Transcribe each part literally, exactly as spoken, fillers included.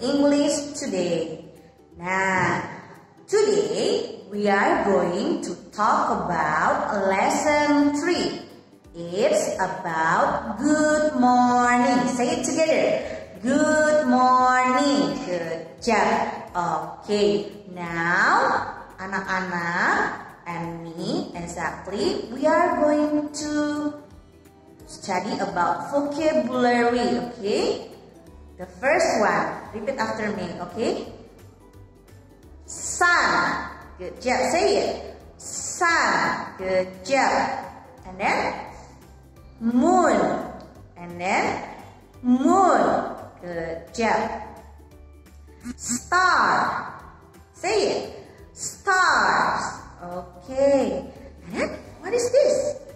English today. Nah, today we are going to talk about lesson three. It's about good morning. Say it together. Good morning. Good job. Okay, now anak-anak and me exactly, we are going to study about vocabulary, okay? The first one, repeat after me, okay? Sun, good job, say it. Sun, good job. And then moon, and then moon, good job. Star, say it. Stars, okay. And then what is this?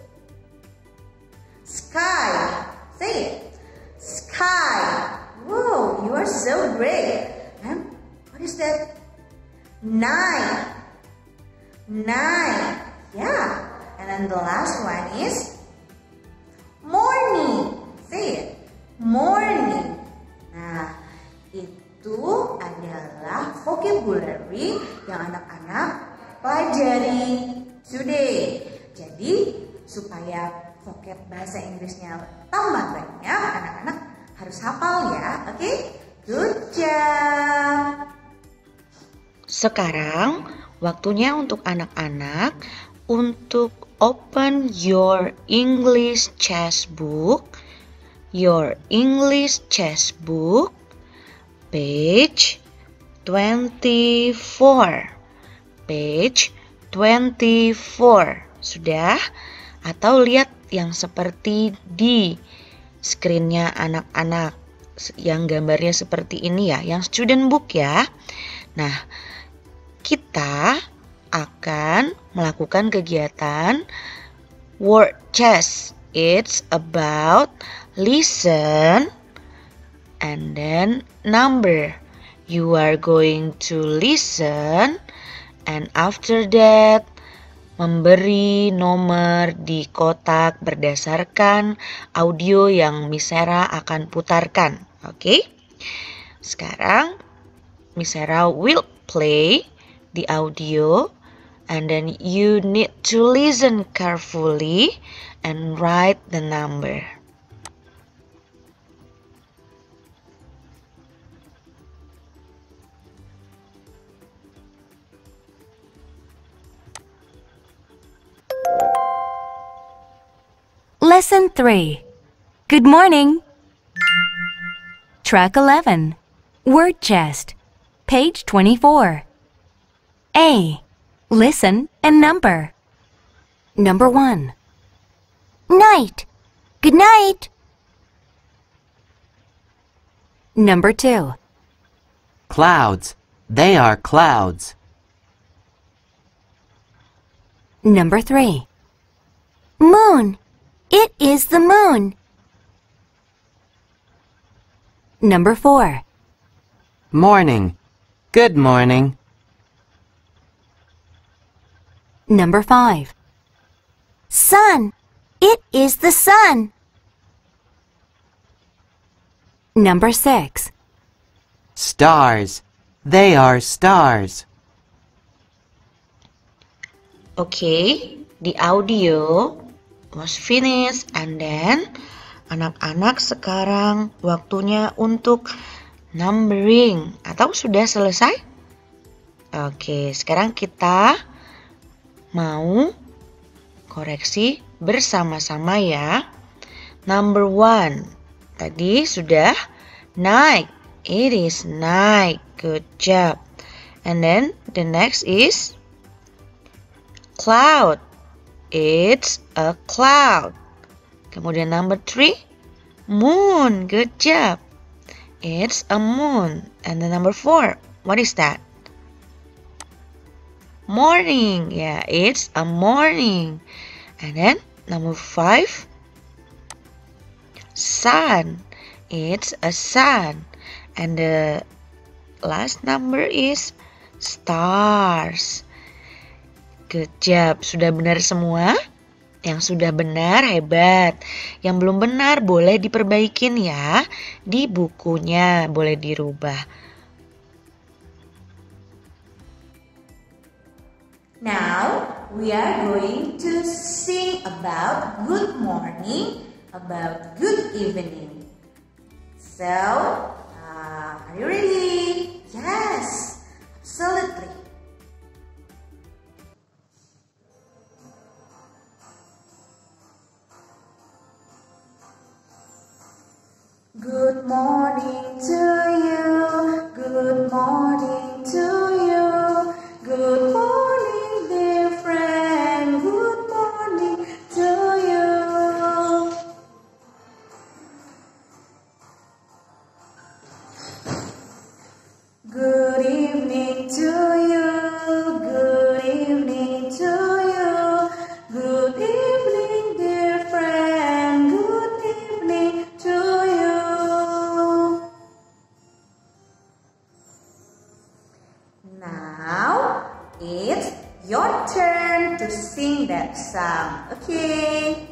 Sky, say it. Sky, whoa, you are so great. And what is that? Night, night, yeah. And then the last one is morning, say it. Morning. Nah, itu adalah vocabulary yang anak-anak pelajari today. Jadi supaya vocab bahasa Inggrisnya tambah banyak, anak-anak harus hafal ya. Oke? Okay? Good job. Sekarang waktunya untuk anak-anak untuk open your English chess book. Your English chess book page twenty-four. Page twenty-four. Sudah? Atau lihat yang seperti di screen-nya anak-anak. Yang gambarnya seperti ini ya, yang student book ya. Nah, kita akan melakukan kegiatan word chess. It's about listen and then number. You are going to listen and after that memberi nomor di kotak berdasarkan audio yang Miss Sarah akan putarkan. Oke? Okay? Sekarang Miss Sarah will play the audio and then you need to listen carefully and write the number. Lesson three. Good morning. Track eleven. Word chest. Page twenty-four. A. Listen and number. Number one. Night. Good night. Number two. Clouds. They are clouds. Number three. Moon. It is the moon. Number four. Morning. Good morning. Number five. Sun. It is the sun. Number six. Stars. They are stars. Okay, the audio was finished and then anak-anak sekarang waktunya untuk numbering. Atau sudah selesai? Oke, sekarang kita mau koreksi bersama-sama ya. Number one, tadi sudah night. It is night. Good job. And then the next is cloud. It's a cloud. Kemudian number three, moon. Good job. It's a moon. And then number four, what is that? Morning. Yeah, it's a morning. And then number five, sun. It's a sun. And the last number is stars. Good job. Sudah benar semua? Yang sudah benar hebat. Yang belum benar boleh diperbaikin ya. Di bukunya boleh dirubah. Now we are going to sing about good morning, about good evening. So, uh, are you ready? Yes, absolutely. Good morning to you, good morning to you, good morning dear friend, good morning to you. Good evening to you, good evening to you, good evening dear friend, good evening to you. Now it's your turn to sing that song, okay?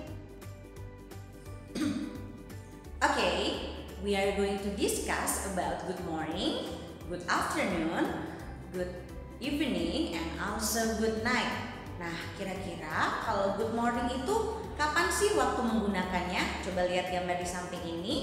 Okay, we are going to discuss about good morning, good afternoon, good evening, and also good night. Nah, kira-kira kalau good morning itu kapan sih waktu menggunakannya? Coba lihat gambar di samping ini.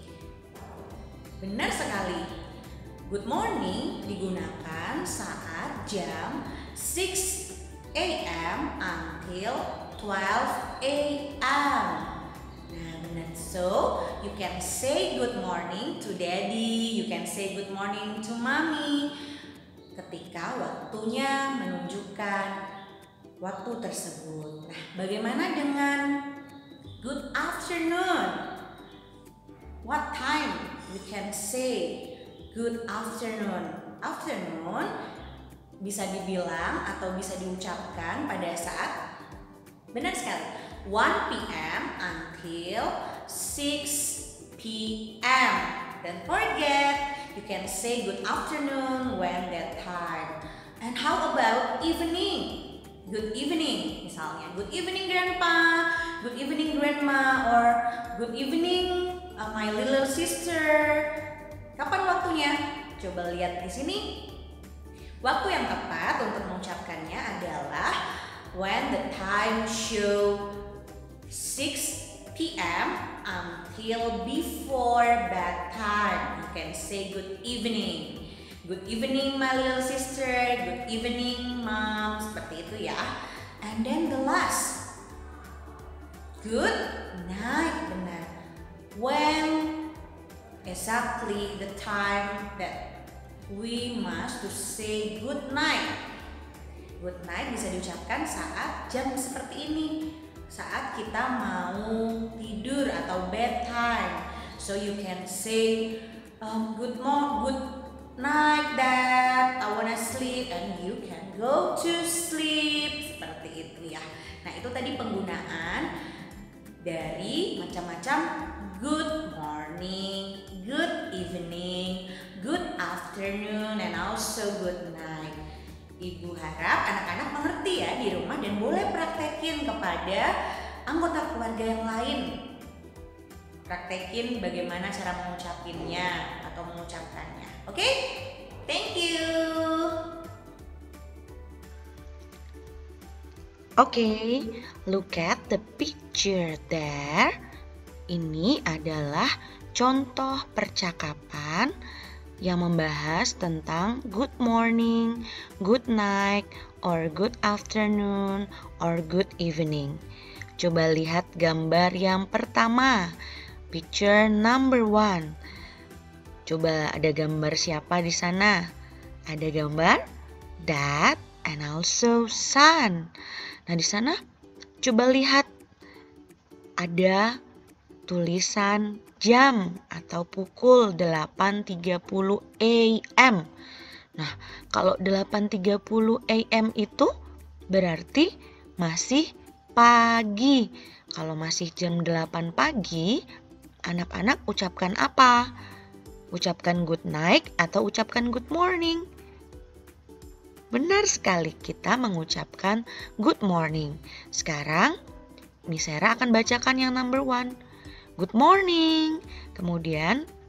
Benar sekali. Good morning digunakan saat jam six A M until twelve A M Nah, benar. So, you can say good morning to daddy, you can say good morning to mommy ketika waktunya menunjukkan waktu tersebut. Nah, bagaimana dengan good afternoon? What time we can say good afternoon? Afternoon bisa dibilang atau bisa diucapkan pada saat, benar sekali, one P M until six P M Don't forget, you can say good afternoon when that time. And how about evening? Good evening, misalnya good evening grandpa, good evening grandma, or good evening uh, my little sister. Kapan waktunya? Coba lihat di sini. Waktu yang tepat untuk mengucapkannya adalah when the time show six P M until before bedtime. You can say good evening. Good evening my little sister, good evening mom, seperti itu ya. And then the last, good night, benar. When exactly the time that we must to say good night. Good night bisa diucapkan saat jam seperti ini, saat kita mau tidur atau bedtime. So you can say um, good morning, good night dad, I wanna sleep, and you can go to sleep, seperti itu ya. Nah, itu tadi penggunaan dari macam-macam good morning, good evening, good afternoon, and also good night. Ibu harap anak-anak mengerti ya di rumah dan boleh praktekin kepada anggota keluarga yang lain. Praktekin bagaimana cara mengucapinnya atau mengucapkannya. Oke? Okay? Thank you. Okay, look at the picture there. Ini adalah contoh percakapan yang membahas tentang good morning, good night, or good afternoon, or good evening. Coba lihat gambar yang pertama, picture number one. Coba ada gambar siapa di sana? Ada gambar dad and also son. Nah, di sana coba lihat ada tulisan jam atau pukul delapan tiga puluh A M Nah, kalau delapan tiga puluh A M itu berarti masih pagi. Kalau masih jam delapan pagi, anak-anak ucapkan apa? Ucapkan good night atau ucapkan good morning? Benar sekali, kita mengucapkan good morning. Sekarang, Miss Sarah akan bacakan yang number one. Good morning. Kemudian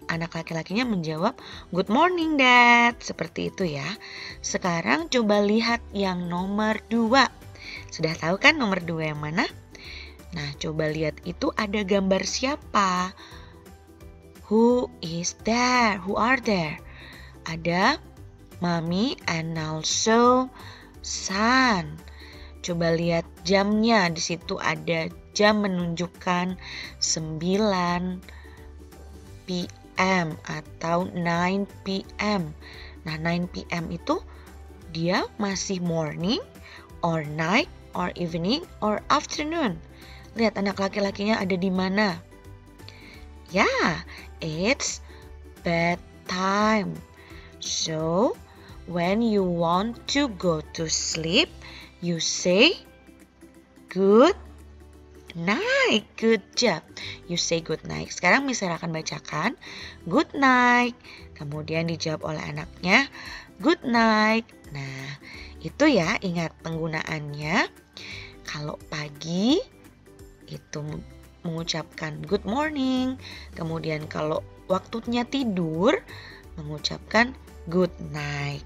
anak laki-lakinya menjawab, "Good morning, Dad." Seperti itu ya. Sekarang coba lihat yang nomor dua. Sudah tahu kan nomor dua yang mana? Nah, coba lihat itu ada gambar siapa? Who is there? Who are there? Ada Mommy and also Son. Coba lihat jamnya. Di situ ada jam menunjukkan sembilan P M atau nine P M. Nah, nine P M itu dia masih morning or night or evening or afternoon. Lihat anak laki-lakinya ada di mana? Ya, yeah, it's bedtime. So, when you want to go to sleep, you say good night. Good job. You say good night. Sekarang Miss Sarah akan bacakan good night. Kemudian dijawab oleh anaknya good night. Nah, itu ya, ingat penggunaannya. Kalau pagi itu mengucapkan good morning. Kemudian kalau waktunya tidur mengucapkan good night.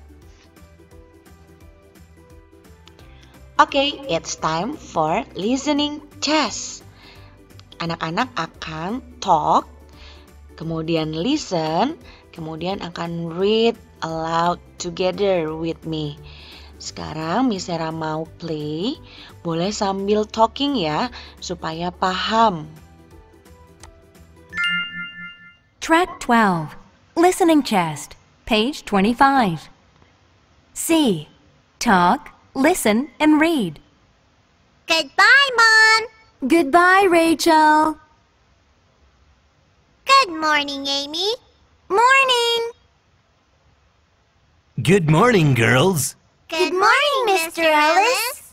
Oke, okay, it's time for listening test. Anak-anak akan talk, kemudian listen, kemudian akan read aloud together with me. Sekarang Miss Sarah mau play, boleh sambil talking ya, supaya paham. Track twelve. Listening test. Page twenty-five. C. Talk, listen, and read. Goodbye, Mom. Goodbye, Rachel. Good morning, Amy. Morning. Good morning, girls. Good morning, Mister Ellis.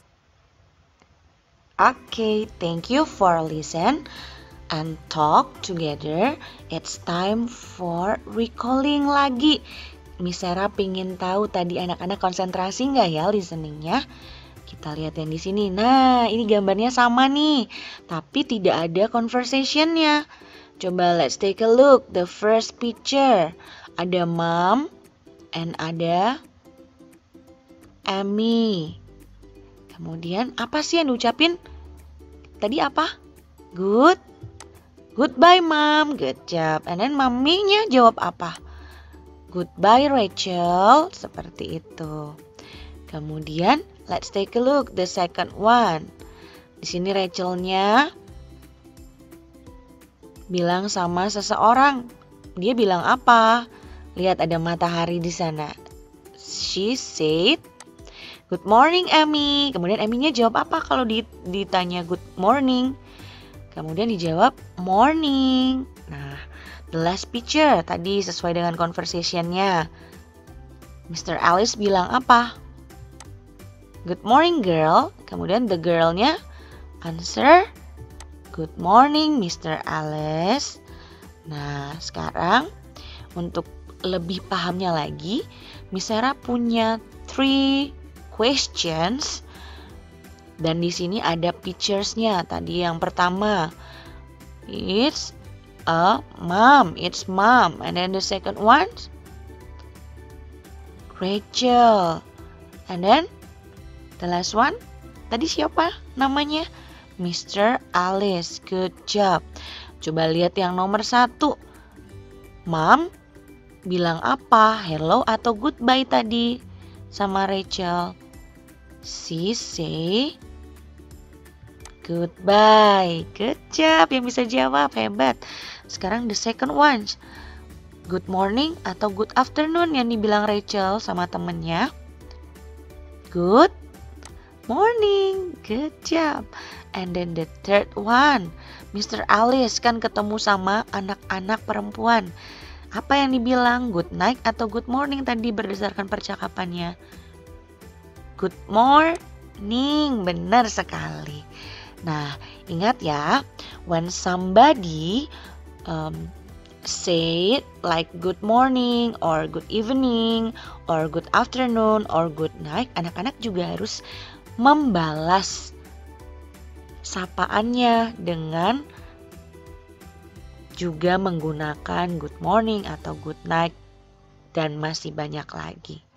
Okay, thank you for listen and talk together. It's time for recalling lagi. Miss Sarah pengen tahu tadi anak-anak konsentrasi nggak ya listeningnya? Kita lihat yang di sini. Nah, ini gambarnya sama nih, tapi tidak ada conversationnya. Coba let's take a look. The first picture. Ada Mom and ada Amy. Kemudian apa sih yang diucapin? Tadi apa? Good. Goodbye, Mom. Good job. And then maminya jawab apa? Goodbye, Rachel. Seperti itu. Kemudian let's take a look the second one. Di sini Rachelnya bilang sama seseorang. Dia bilang apa? Lihat ada matahari di sana. She said, "Good morning, Amy." Kemudian Amy-nya jawab apa kalau ditanya good morning? Kemudian dijawab morning. Nah, the last picture tadi sesuai dengan conversation-nya. Mister Alice bilang apa? Good morning, girl. Kemudian the girl-nya answer, good morning, Mister Alice. Nah, sekarang untuk lebih pahamnya lagi, Miss Sarah punya three questions. Dan di sini ada pictures-nya. Tadi yang pertama, it's a mom, it's mom. And then the second one, Rachel. And then the last one, tadi siapa namanya? Mister Alice. Good job. Coba lihat yang nomor satu. Mom bilang apa? Hello atau goodbye tadi sama Rachel? She say goodbye. Good job. Yang bisa jawab, hebat. Sekarang the second one. Good morning atau good afternoon yang dibilang Rachel sama temennya? Good morning. Good job. And then the third one, Mister Alice kan ketemu sama anak-anak perempuan. Apa yang dibilang? Good night atau good morning tadi berdasarkan percakapannya? Good morning. Benar sekali. Nah, ingat ya, when somebody um, say like good morning or good evening or good afternoon or good night, anak-anak juga harus membalas sapaannya dengan juga menggunakan good morning atau good night, dan masih banyak lagi.